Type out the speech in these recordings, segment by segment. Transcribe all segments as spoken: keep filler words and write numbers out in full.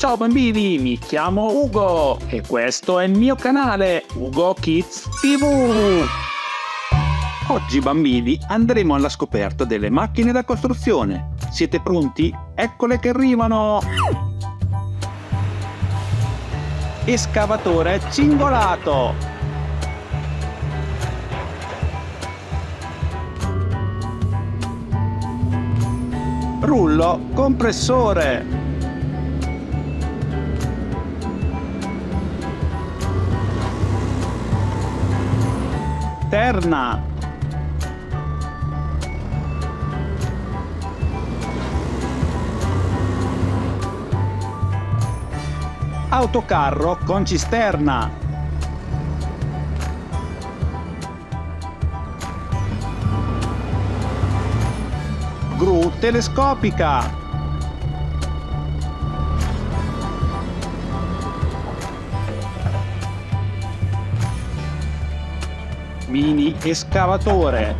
Ciao bambini, mi chiamo Ugo e questo è il mio canale Ugo Kids tivù. Oggi bambini andremo alla scoperta delle macchine da costruzione. Siete pronti? Eccole che arrivano! Escavatore cingolato! Rullo compressore! Terna! Autocarro con cisterna! Gru telescopica! Mini escavatore!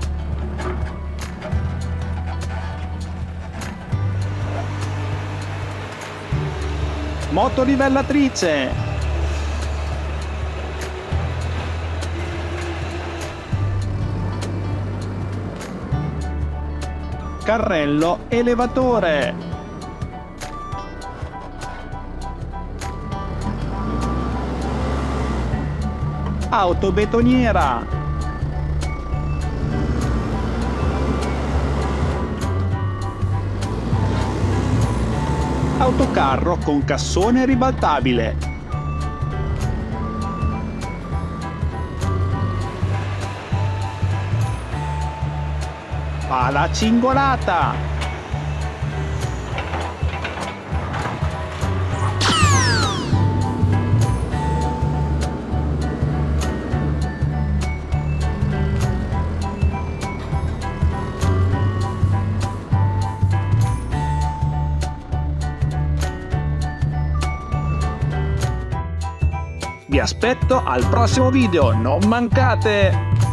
Motorivellatrice! Carrello elevatore! Autobetoniera! Autocarro con cassone ribaltabile! Pala cingolata! Vi aspetto al prossimo video, non mancate!